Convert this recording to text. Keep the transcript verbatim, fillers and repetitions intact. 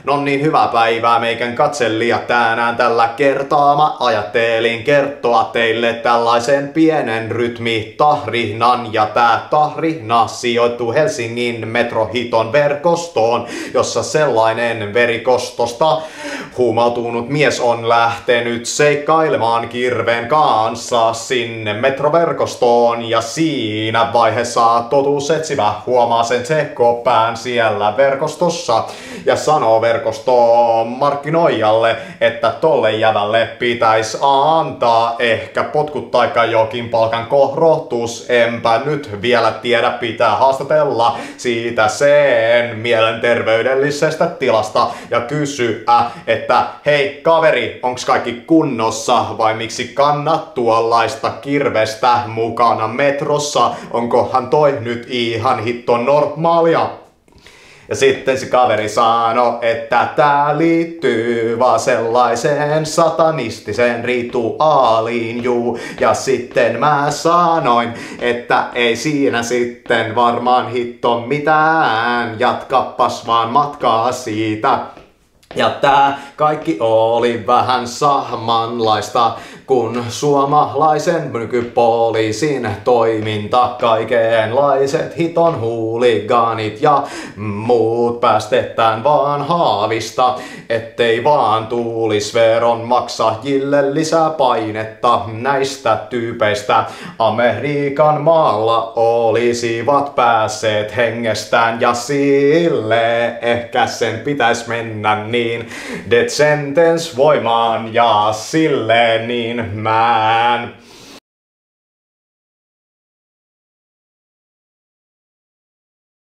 No niin, hyvää päivää meikän katselijat tänään tällä kertaa. Mä ajattelin kertoa teille tällaisen pienen rytmitahrinan. Ja tää tahrina sijoittuu Helsingin metrohiton verkostoon, jossa sellainen verikostosta huumautunut mies on lähtenyt seikkailemaan kirveen kanssa sinne metroverkostoon. Ja siinä vaiheessa totuusetsivä huomaa sen sekopään siellä verkostossa ja sanoo verkostoon markkinoijalle, että tolle jävälle pitäisi antaa ehkä potkut taikka jokin palkan korotus. Enpä nyt vielä tiedä, pitää haastatella siitä sen mielenterveydellisestä tilasta ja kysyä, että hei kaveri, onks kaikki kunnossa vai miksi kannat tuollaista kirvestä mukana metrossa? Onkohan toi nyt ihan hitto normaalia? Ja sitten se kaveri sanoi, että tää liittyy vaan sellaiseen satanistiseen rituaaliin, juu. Ja sitten mä sanoin, että ei siinä sitten varmaan hitto mitään, jatkappas vaan matkaa siitä. Ja tää kaikki oli vähän samanlaista kun suomalaisen nykypoliisin toiminta. Kaikenlaiset hiton huuligaanit ja muut päästetään vaan haavista, ettei vaan tuulis veronmaksajille lisää painetta näistä tyypeistä. Amerikan maalla olisivat päässeet hengestään ja sille ehkä sen pitäis mennä niin. Death sentence voimaan ja sille niin mä